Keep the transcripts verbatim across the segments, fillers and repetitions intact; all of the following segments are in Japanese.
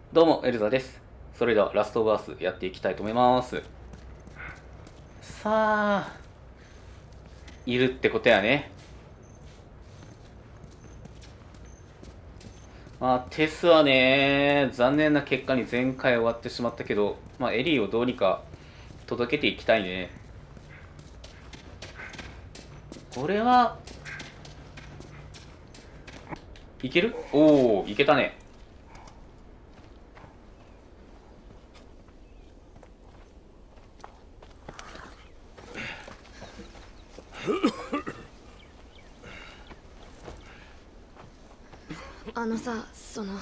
どうも、エルザです。それでは、ラストオブアースやっていきたいと思います。さあ、いるってことやね。まあ、テスはね、残念な結果に前回終わってしまったけど、まあ、エリーをどうにか届けていきたいね。これは、いける？おお、いけたね。 あのさ、その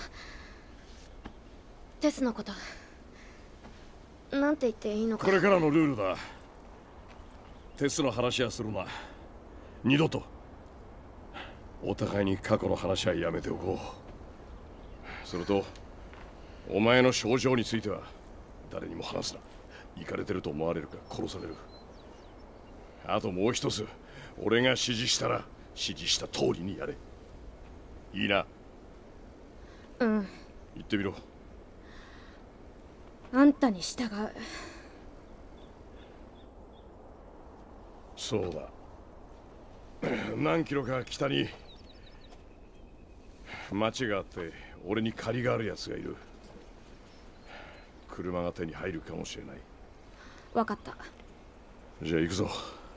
テスのことなんて言っていいのか。 これからのルールだ。テスの話はするな。二度とお互いに過去の話はやめておこう。それとお前の症状については誰にも話すな。イカれてると思われるか殺される。あともう一つ、俺が指示したら指示した通りにやれ。いいな。 うん。 言ってみろ。 あんたに従う。 そうだ。何キロか北に町があって、俺に借りがあるやつがいる。車が手に入るかもしれない。 わかった。 じゃあ行くぞ。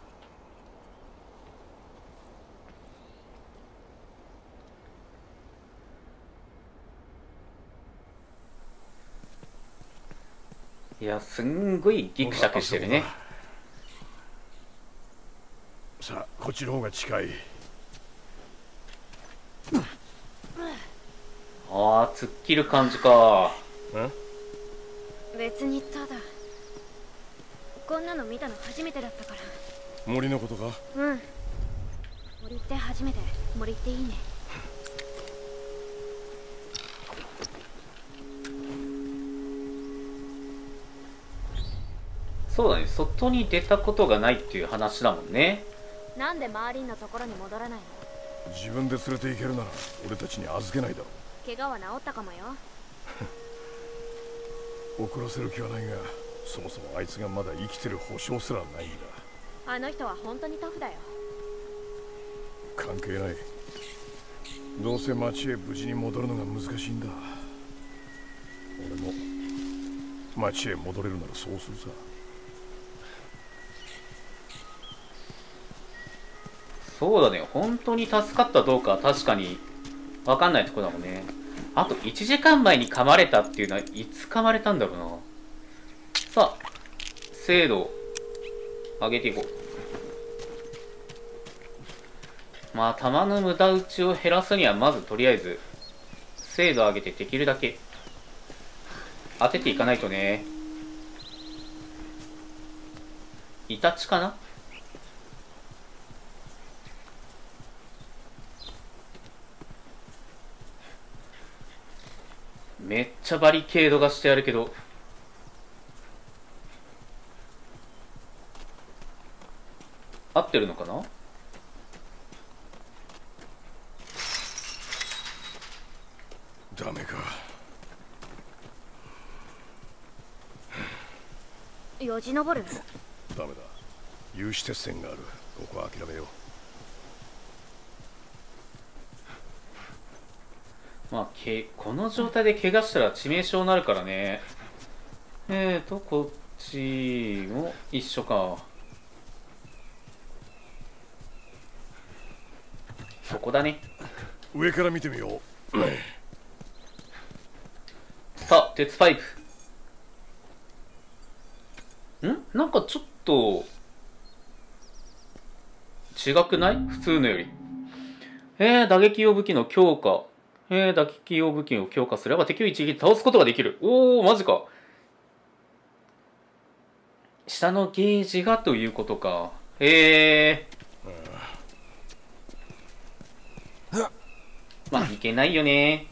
いや、すんごいギクシャクしてるね。 さあ、こっちの方が近い。 ああ、突っ切る感じか。 別にただこんなの見たの初めてだったから。 森のことか？ うん。森って初めて。森っていいね。 そうだね、外に出たことがないっていう話だもんね。 なんでマーリンのところに戻らないの？ 自分で連れて行けるなら俺たちに預けないだろ怪我は治ったかもよ。 う。怒らせる気はないが、そもそもあいつがまだ生きてる保証すらないんだ。 あの人は本当にタフだよ。 関係ない。どうせ町へ無事に戻るのが難しいんだ。俺も町へ戻れるならそうするさ。 そうだね、本当に助かったどうかは確かに分かんないところだもんね。あといちじかんまえに噛まれたっていうのはいつ噛まれたんだろうな。さあ、精度を上げていこう。まあ、弾の無駄撃ちを減らすにはまずとりあえず精度を上げてできるだけ当てていかないとね。イタチかな。めっちゃバリケードがしてあるけど、合ってるのかな。 ダメか。 よじ登る？ ダメだ。有刺鉄線がある。ここは諦めよう。 まあ、けこの状態で怪我したら致命傷になるからね。えーと、こっちも一緒か。そこだね。 上から見てみよう。 さあ、鉄パイプ。んなんかちょっと違くない？普通のより。えー、打撃用武器の強化。えー、打撃用武器を強化すれば敵を一撃で倒すことができる。おー、マジか。下のゲージがということか。へえ。まあ、いけないよね。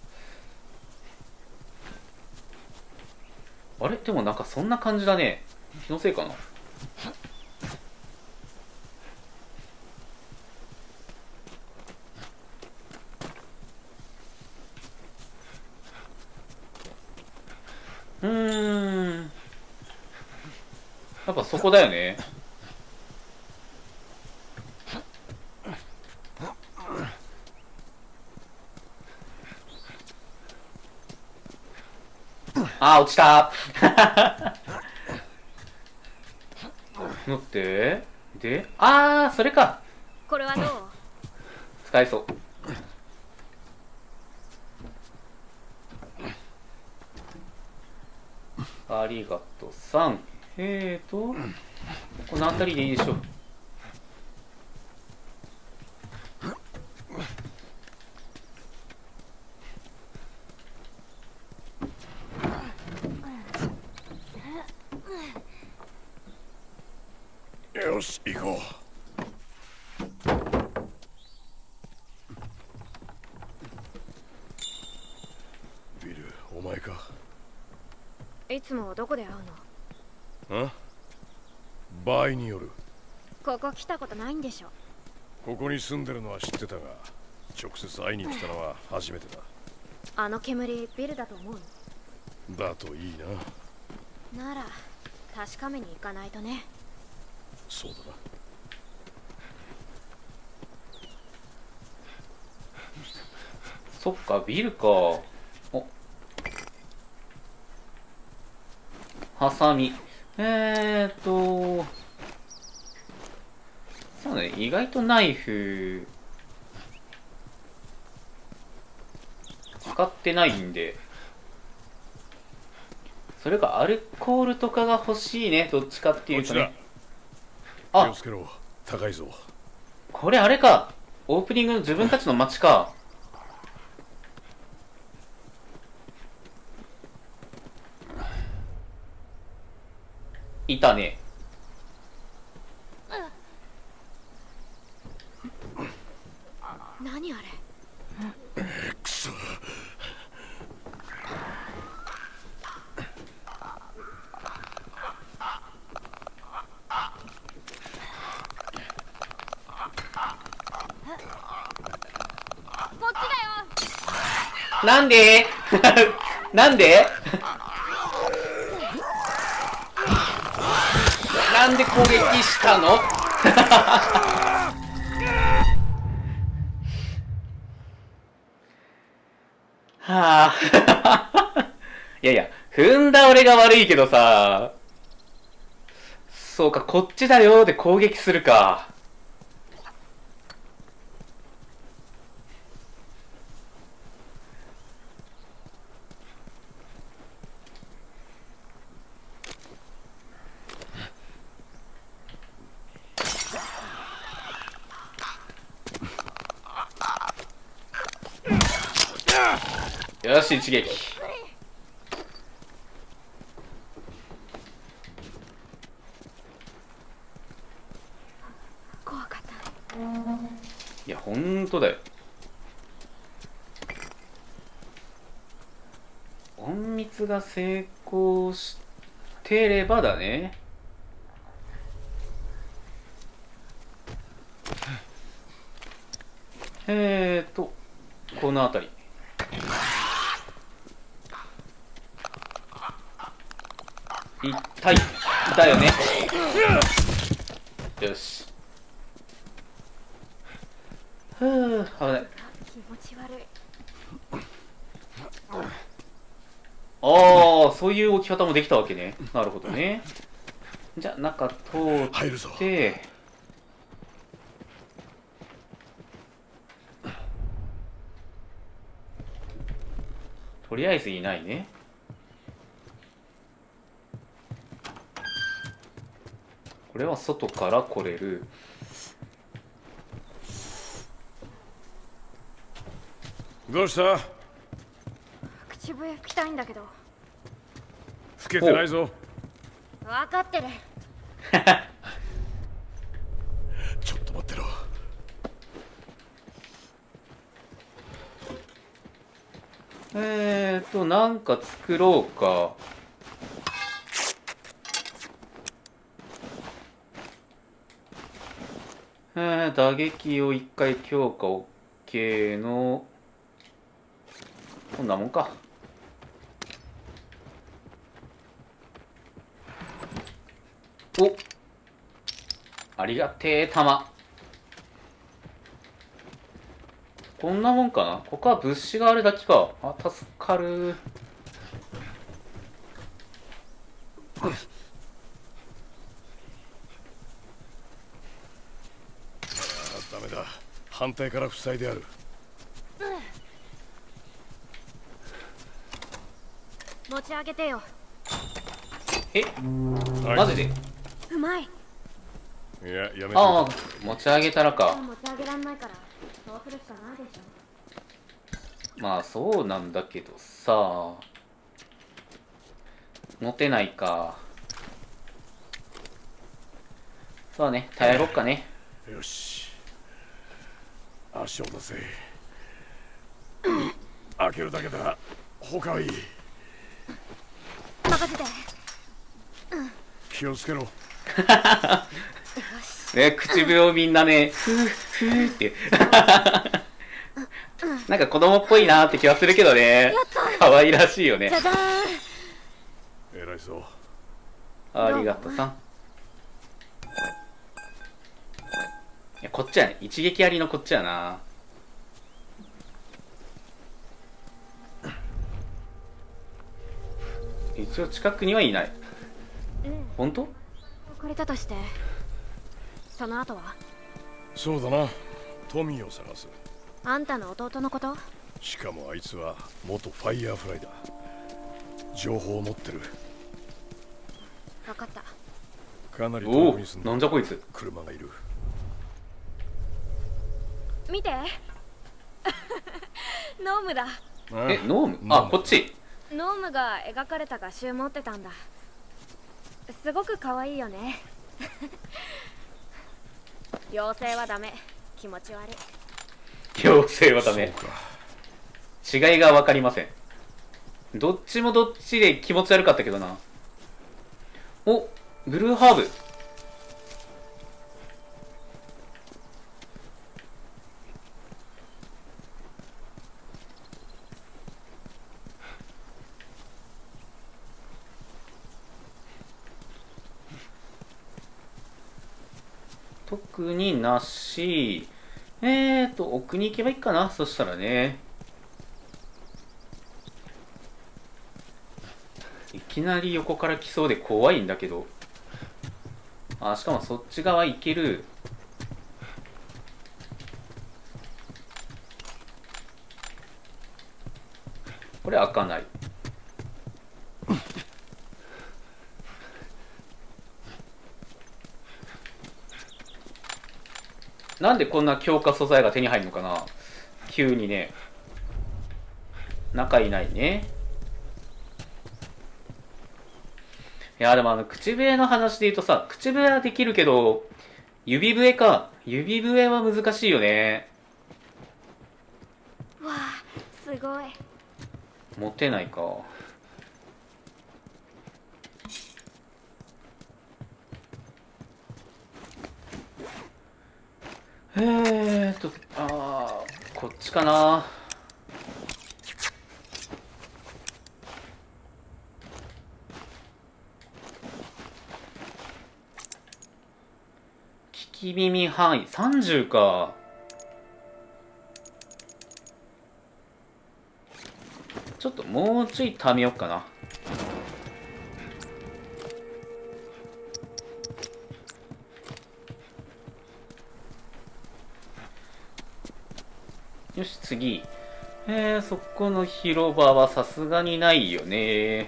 あれでもなんかそんな感じだね。気のせいかな。 うーん。やっぱそこだよね。あー、落ちた待って。で、あー、それか。 これはどう？ 使えそう。ありがとうさん。えーと、この辺りでいいでしょう。 よし、行こう。ビル、お前か。 いつもどこで会うの？ ん？場合による。 ここ来たことないんでしょ？ ここに住んでるのは知ってたが、直接会いに来たのは初めてだ。 あの煙ビルだと思う？ だといいな。 なら確かめに行かないとね。 そうだな。 そっか、ビルか。お、ハサミ。えーと、そうね、意外とナイフ使ってないんで。それかアルコールとかが欲しいね、どっちかっていうとね。 気をあ、 つけろ、高いぞ。 これあれか。オープニングの自分たちの街か。いたね。 何あれ？ くそ。 こっちだよ。 なんでなんでなんで攻撃したのはあいやいや、踏んだ俺が悪いけどさ。そうか、こっちだよで攻撃するか。よし、一撃。 怖かった。 いや、ほんとだよ。隠密が成功してればだね。えーと、この辺り。痛いだよね。よし。ふう、危ない。 気持ち悪い。 ああ、そういう置き方もできたわけね。なるほどね。じゃあ中通入るぞ。 ってとりあえずいないね。これは外から来れる。 どうした？ 口笛吹きたいんだけど。 吹けてないぞ。 分かってる。 ちょっと待ってろ。 えーと、なんか作ろうか。えー、打撃を一回強化 OK の、こんなもんか。 お、ありがてえ弾。こんなもんかな。ここは物資があるだけか。あ、助かる。 あ、ダメだ。反対から塞いである。 持ち上げてよ。 え、 はい、 マジで。 うまい。 いや、やめて。 ああ、持ち上げたらか。 持ち上げらんないからそうするしかないでしょ。 まあそうなんだけどさ、持てないか。そうね、耐えろっかね。 よし、足を出せ。開けるだけだ。他はいい。 任せて。 気をつけろ。 ね、口笛をみんなね、ふーふーってなんか子供っぽいなーって気はするけどね。可愛らしいよね。 じゃじゃーん。 偉いぞ。 ありがとうさん。いや、こっちやね。一撃ありのこっちやな。一応近くにはいない。本当？ 借りたとしてその後は？ そうだな、トミーを探す。 あんたの弟のこと？ しかもあいつは元ファイヤーフライだ。情報を持ってる。 分かった。 かなりおお遠くに住ん、でなんじゃこいつ。 車がいる。 見てノームだ。 え、ノーム？あ、こっち。 ノームが描かれた画集持ってたんだ。すごく可愛いよね妖精はダメ。気持ち悪い。 妖精はダメ。 そうか。 違いが分かりません。どっちもどっちで気持ち悪かったけどな。お、ブルーハーブ。特になし。えーと、奥に行けばいいかな。そしたらね。いきなり横から来そうで怖いんだけど。あ、しかもそっち側行ける。これ開かない。なんでこんな強化素材が手に入るのかな、急にね。仲いないね。いやでもあの口笛の話で言うとさ、口笛はできるけど指笛か。指笛は難しいよね。 わあ、すごい。 持てないか。えーっとあーこっちかな。聞き耳範囲さんじゅうか。ちょっともうちょい貯めよっかな。よし次。えー、そこの広場はさすがにないよね。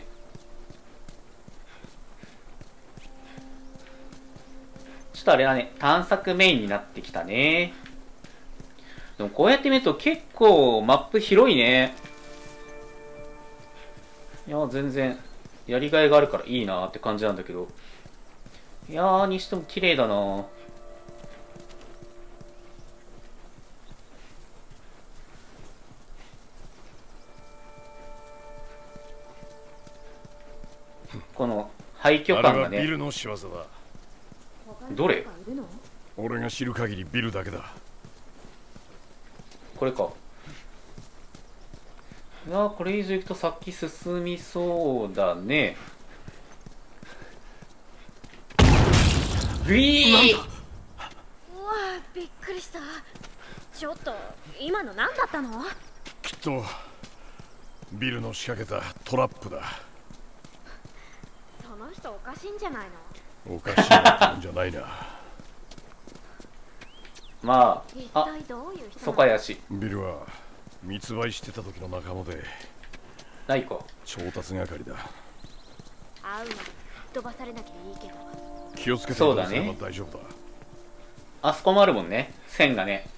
ちょっとあれだね、探索メインになってきたね。でもこうやって見ると結構マップ広いね。いや全然やりがいがあるからいいなって感じなんだけど。いやーにしても綺麗だな。この廃墟あれ感がね。 はビルの仕業だ。 どれ？ 俺が知る限りビルだけだ。 これか。いやーこれ以上行くと先進みそうだね。 グイー。 うわびっくりした。ちょっと今の何だったの？ きっとビルの仕掛けたトラップだ。 その人おかしいんじゃないの？ おかしいなってんじゃないな。 ま一あ、あ、 体どういう人なの？ そこ怪しい。 ビルは密売してた時の仲間でないか。 調達係だ。 会うまで吹っ飛ばされなきゃいいけど。 気をつけてそうだね移動すれば大丈夫だ。 あそこもあるもんね、線がね。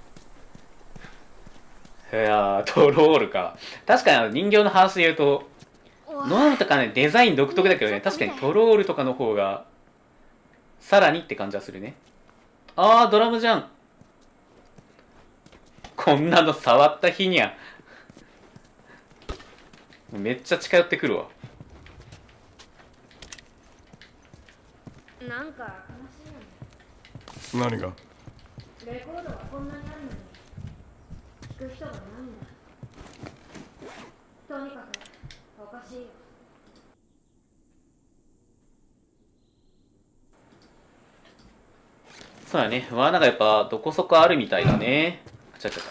いやー、トロールか。確かにあの人形の話で言うと、ノームとかね、デザイン独特だけどね、確かにトロールとかの方が、さらにって感じはするね。あー、ドラムじゃん。こんなの触った日にゃ。めっちゃ近寄ってくるわ。 なんか悲しいよね。 何が？ レコードはこんなにあるのに聞く人がないんだ。とにかくおかしいよ。 そうだね。罠がやっぱどこそこあるみたいだね。ちゃっちゃった。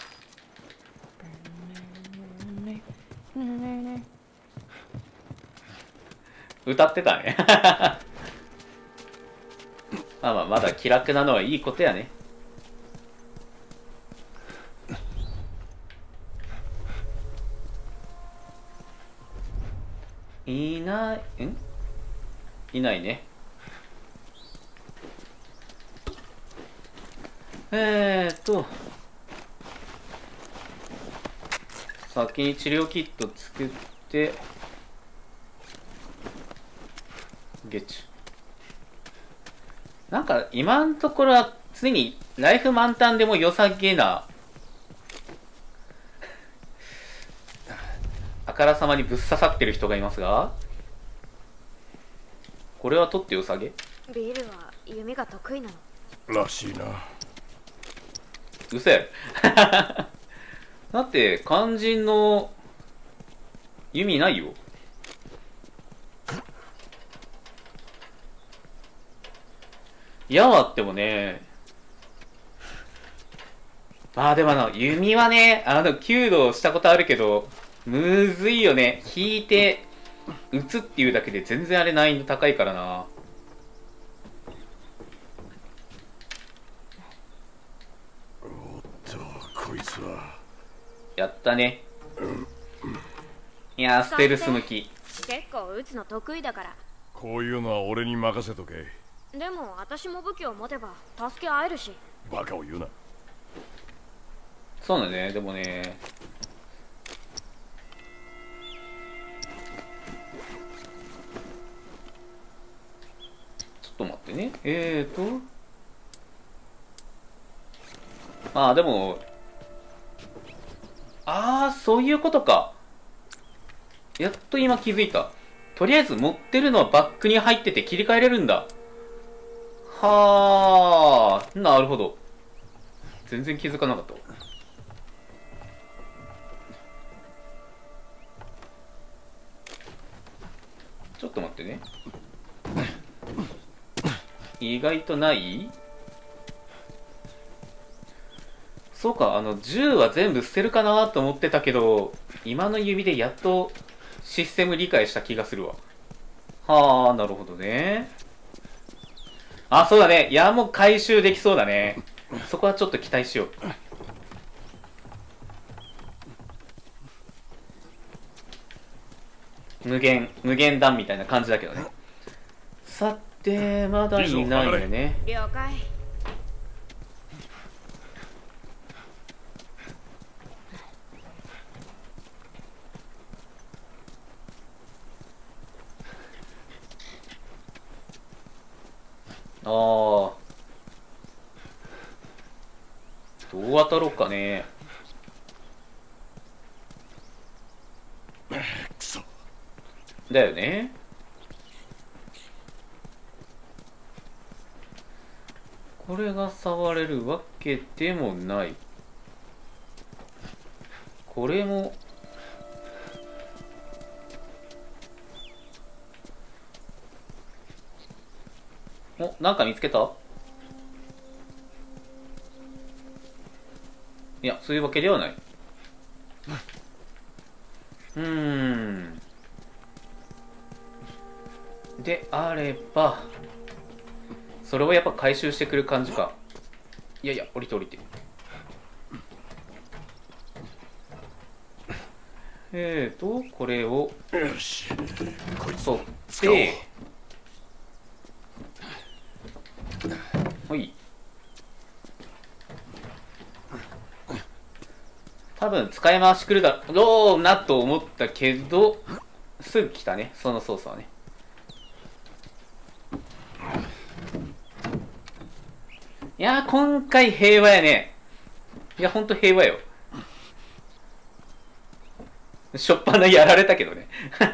歌ってたね。まあまあ、まだ気楽なのはいいことやね。いない、んいないね。えーっと、先に治療キット作って、ゲッチュ。なんか今のところは常にライフ満タンでも良さげなあからさまにぶっ刺さってる人がいますが、これは取って良さげ？ ビルは弓が得意なの？ らしいな。 うせえ。だって肝心の弓ないよ。矢はあってもね。ああ、でもあの弓はね、あのきゅうどしたことあるけどむずいよね。引いて打つっていうだけで全然あれ難易度高いからな。 おっと、こいつはやったね。いやー、ステルス向き。 結構撃つの得意だから。 こういうのは俺に任せとけ。 でも私も武器を持てば助け合えるし。 バカを言うな。 そうだね。でもね、ちょっと待ってね。えーとああ、でもああ、そういうことか。やっと今気づいた。とりあえず持ってるのはバッグに入ってて切り替えれるんだ。はあ、なるほど。全然気づかなかったわ。ちょっと待ってね。意外とない？そうか、あの銃は全部捨てるかなと思ってたけど、今の指でやっとシステム理解した気がするわ。はあ、なるほどね。あ、そうだね。矢も回収できそうだね。そこはちょっと期待しよう。無限、無限弾みたいな感じだけどね。さて、まだいないよね。 了解。 ああ、どう渡ろうかね。 くそ。 だよね。これが触れるわけでもない。これもお、なんか見つけた？いや、そういうわけではない。うーん。であれば、それをやっぱ回収してくる感じか。いやいや、降りて降りて。えーと、これを、 よし、こいつ取をっ使おう。 て、はい。多分使い回し来るだろうなと思ったけど、すぐ来たね、その操作はね。いやー、今回平和やね。いや、ほんと平和よ。しょっぱなやられたけどね。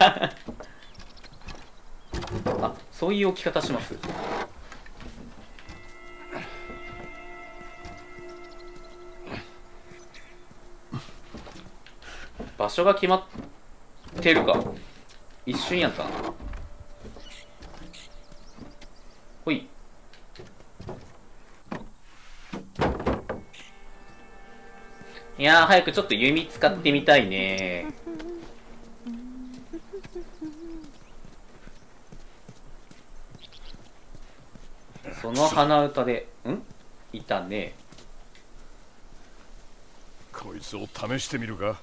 あ、そういう置き方します。場所が決まってるか。一瞬やったな。ほい。いやー、早くちょっと弓使ってみたいね。その鼻歌で、んいたね。 こいつを試してみるか。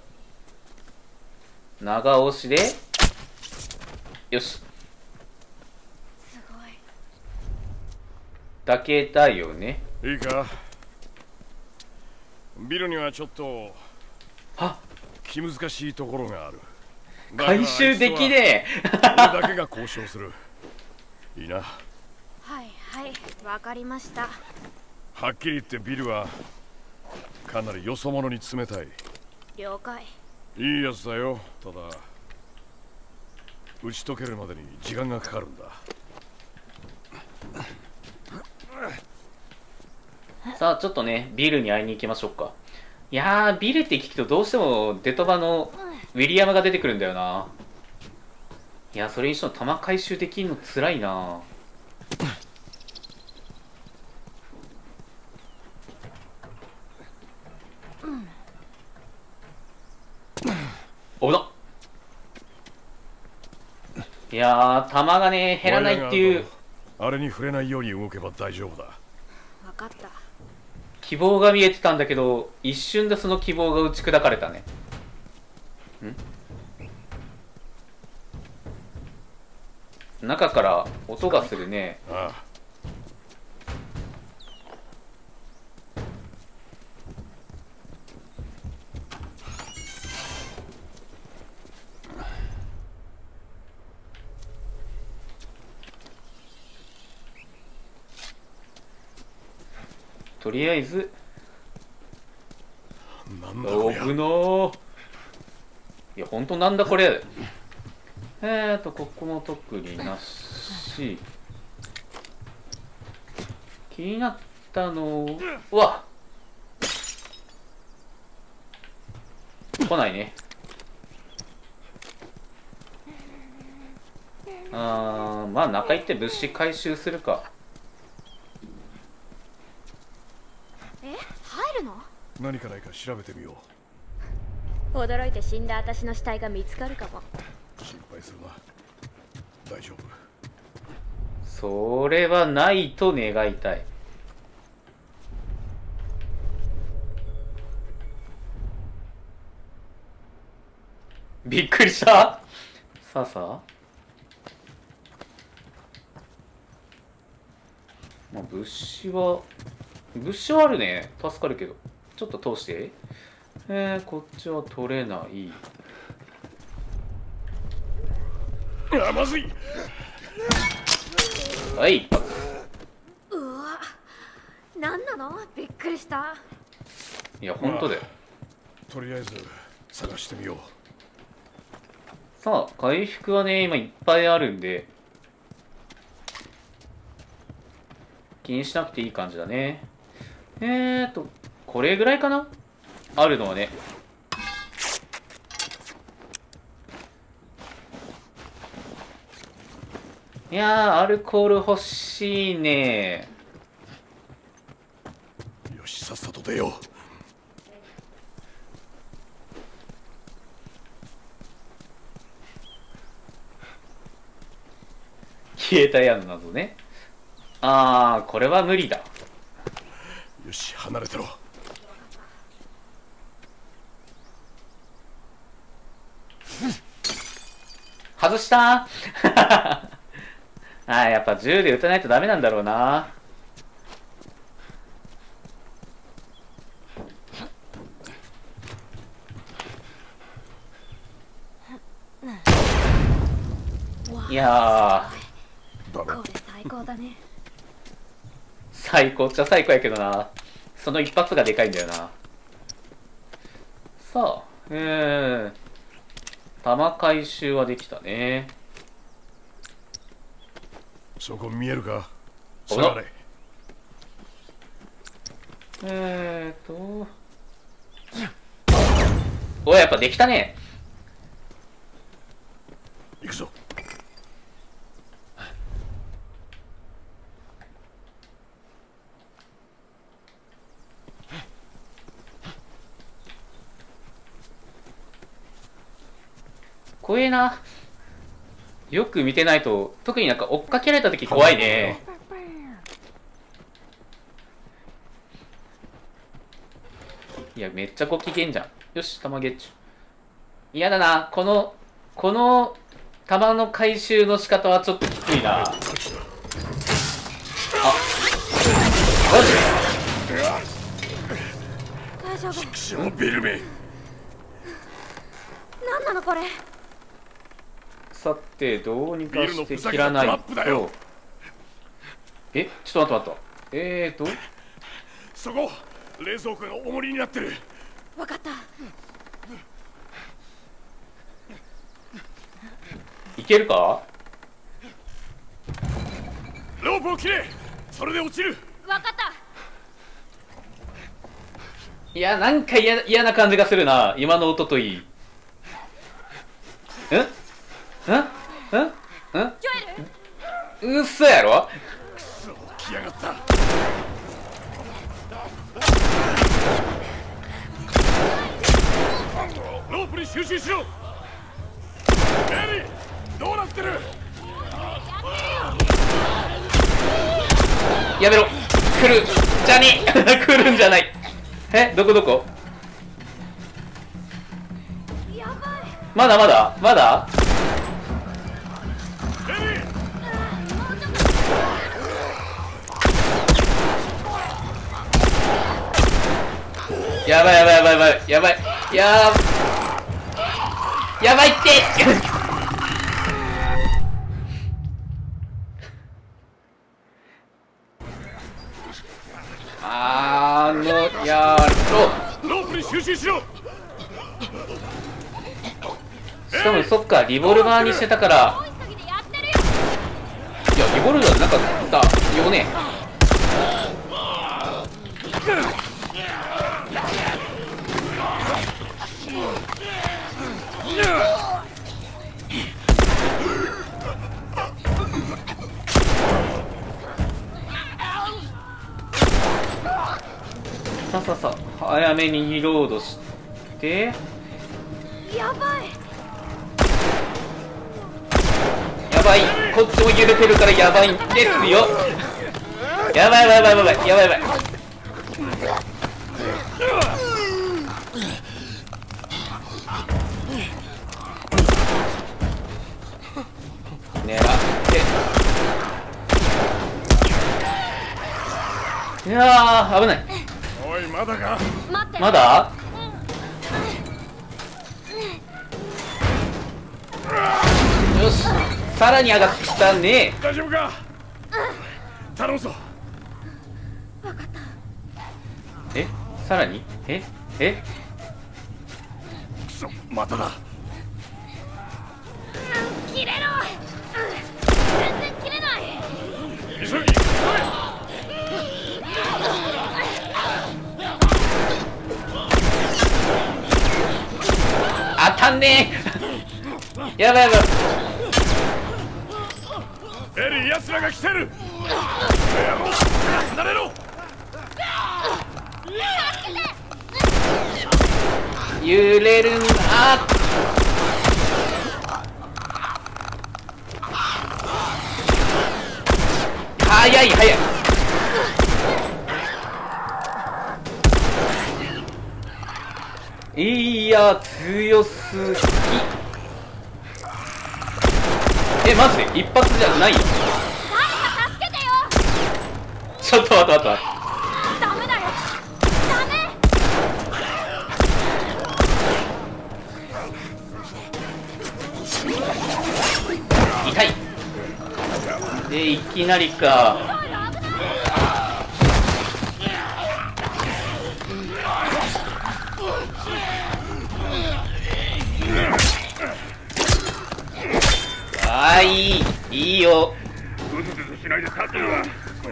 長押しで、よし。 すごい。 抱けたいよね。 いいか。ビルにはちょっとは気難しいところがある。 回収できねえ。 俺だけが交渉する。いいな。 はいはいわかりました。 はっきり言ってビルはかなりよそ者に冷たい。 了解。 いいやつだよ。ただ打ち解けるまでに時間がかかるんだ。 さあちょっとねビルに会いに行きましょうか。いやービルって聞くとどうしてもデトバのウィリアムが出てくるんだよな。いやそれにしても弾回収できるのつらいな。おなっ。いやー弾がね減らないっていう。 あれに触れないように動けば大丈夫だ。 分かった。 希望が見えてたんだけど一瞬でその希望が打ち砕かれたね。ん中から音がするね。 ああ。 とりあえずなんだこりゃ。 危なー。いやほんとなんだこれ。えーとここも特になし。気になったのは来ないね。あーまあ中行って物資回収するか。 え、入るの？ 何かないか調べてみよう。驚いて死んだ私の死体が見つかるかも。 心配するな。大丈夫。 それはないと願いたい。びっくりした。さあさあ、まあ、物資は物資はあるね。助かるけどちょっと通して。えー、こっちは取れない。 あ、まずい。 はい。 うわ、何なの？びっくりした。 いや本当だよ。 とりあえず探してみよう。 さあ回復はね今いっぱいあるんで気にしなくていい感じだね。えーとこれぐらいかなあるのはね。 いやー、アルコール欲しいね。 よし、さっさと出よう。 消えた矢の謎ね。あー、これは無理だ。 よし、離れてろ。 外したーあー、やっぱ銃で撃たないとダメなんだろうな。いやー、 だろこれ最高だね。 最高っちゃ最高やけどな。その一発がでかいんだよな。さあ、うーん。弾回収はできたね。 そこ見えるか。 お下がれ。 えーと。おい、やっぱできたね。 行くぞ。 怖えな。よく見てないと、特になんか追っかけられた時怖いね。いや、めっちゃご機嫌じゃん。よし、弾ゲッチュ。嫌だな。この、この弾の回収の仕方はちょっときついな。あ、マジ大丈夫。 クションビルメ。 なんなのこれ。 さて、どうにかして切らないと。え、ちょっと待って待った。えーと。 そこ、冷蔵庫が重りになってる。 わかった。 いけるか？ ロープを切れ。それで落ちる。 わかった。 いや、なんか嫌嫌な感じがするな。今の音といい。ん？ん？ん？ん？ ジョエル？ うっそやろ？ くそ、来やがった。ロープに集中しろ。エリー、どうなってる？ やめろ。来るじゃねえ来るんじゃない。え、どこどこ？ やばい。 まだまだまだエリー、 やばいやばいやばいやばいやばいやーやばいってあのやろロープに集中しろ。 しかもそっかリボルバーにしてたからいやリボルバーなかったよね。さあさあさあ早めにリロードしてやばい。 やばいこっちも揺れてるからやばいんですよ。やばいやばいやばいやばいやばいやばい狙っていやー危ない。 おい、まだか。 待って。 まだよしさらに上がってきたね。 大丈夫か。頼むぞ。 えさらにええくそ、まただ。 切れろ。全然切れない。 急ぎ、急げ。 当たんねえやばいやばいエ奴らが来てる。離れろ。 揺れるんだ。早い早い。いや強すぎ。えマジで一発じゃないよ。 誰か助けてよ。 ちょっと待って待って待って。 ダメだよ。ダメ。 痛い。でいきなりか。ああいいいいよ。 グズグズしないで立ってるわ。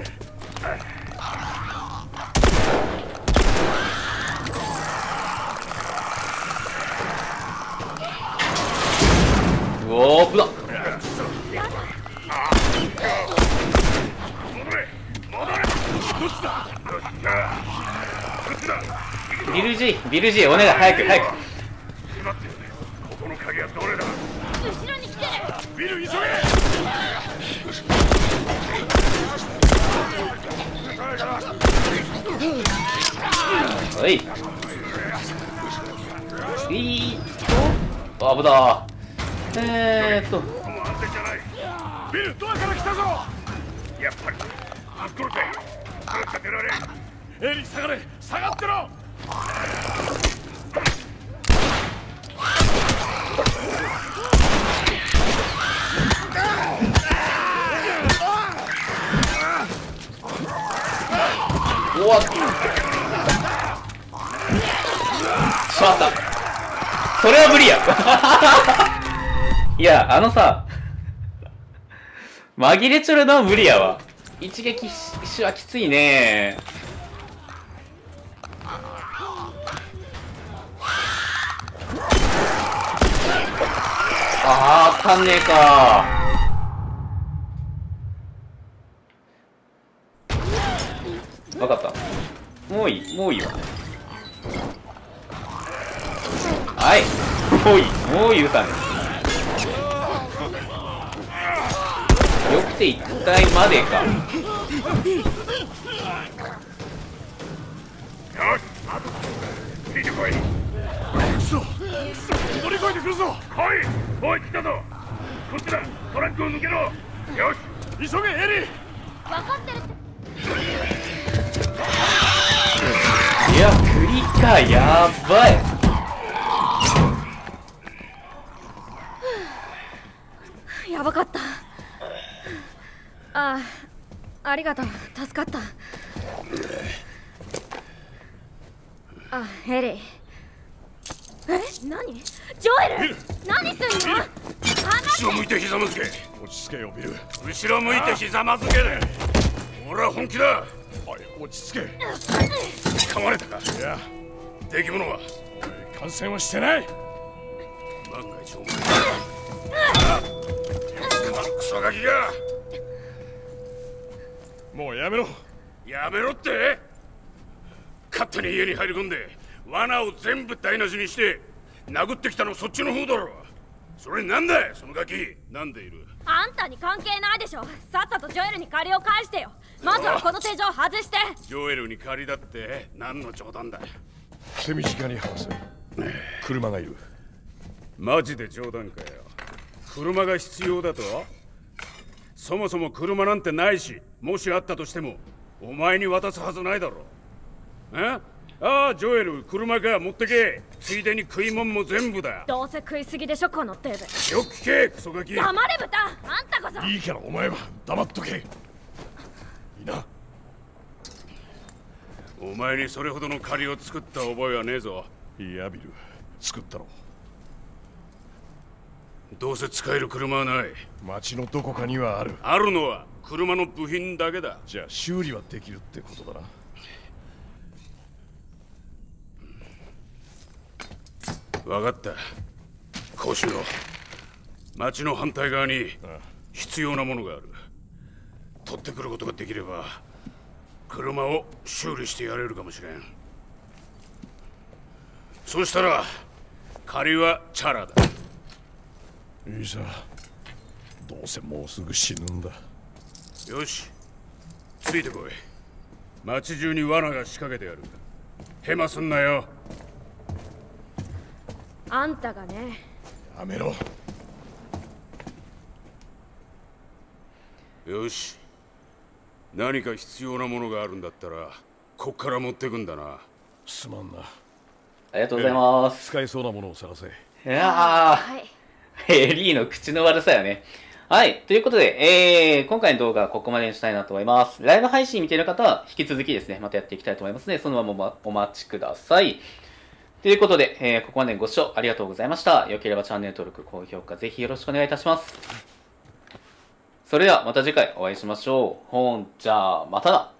おーぶだ。ビル G ビル G お願い早く早く。 ここの鍵はどれだ。 後ろに来てる。 ビル急げ。 おいいーっとあぶだ。えーっともう安全じゃない。ビルドアから来たぞ。やっぱりぶっ殺せ。ぶっ立てられ。エリ下がれ。下がってろ。 終わった。しまった。それは無理や。いやあのさ紛れちょるのは無理やわ。一撃死はきついね。ああ、当たんねえか。分かった。もういい、もういいわ。はい、もういい、もういい歌ね。よくていっかいまでか。 よし、あとついてこい。くそ、乗り越えてくるぞ。来い、おい来たぞ。こっちだ、トランクを抜けろ。よし、急げエリー。 分かってるって。 いや栗か、やばい。 やばかった。ああ、ありがとう。助かった。あ、エリー。え、何？ジョエル！何すんの？ 後ろ向いてひざまずけ。落ち着けよビル。後ろ向いてひざまずけ。俺は本気だ。おい、落ち着け。噛まれたか。いや、出来物は感染はしてない。万が一お前クソガキが。もうやめろ。やめろって。勝手に家に入り込んで罠を全部台無しにして殴ってきたのそっちの方だろ。それなんだよそのガキ。なんでいる。 あんたに関係ないでしょ。さっさとジョエルに借りを返してよ。まずはこの手錠外して。 ジョエルに借りだって何の冗談だ。手短に話せ。車がいる。マジで冗談かよ。車が必要だと。そもそも車なんてないし、もしあったとしてもお前に渡すはずないだろ。え？ああ、ジョエル、車か、持ってけ。ついでに食い物も全部だ。 どうせ食いすぎでしょこのテーブ。 よく聞け、クソガキ。 黙れ豚。あんたこそ。 いいからお前は黙っとけ。いいな。お前にそれほどの借りを作った覚えはねえぞ。いやビル、作ったろ。どうせ使える車はない。街のどこかにはある。あるのは車の部品だけだ。じゃあ修理はできるってことだな。分かった。こうしよう。町の反対側に必要なものがある。 取ってくることができれば車を修理してやれるかもしれん。そうしたら借りはチャラだ。 いいさ、どうせもうすぐ死ぬんだ。 よし、ついてこい。町中に罠が仕掛けてやる。ヘマすんなよ。 あんたがね。 やめろ。 よし、何か必要なものがあるんだったらこっから持ってくんだな。 すまんな。 ありがとうございます。 使えそうなものを探せ。 いやはい。 ー、エリーの口の悪さよね。はい。ということで、えー、今回の動画はここまでにしたいなと思います。ライブ配信見ている方は、引き続きですね、またやっていきたいと思いますので、そのままお待ちください。ということで、えー、ここまでご視聴ありがとうございました。よければチャンネル登録、高評価、ぜひよろしくお願いいたします。それではまた次回お会いしましょう。ほんじゃあ、またな。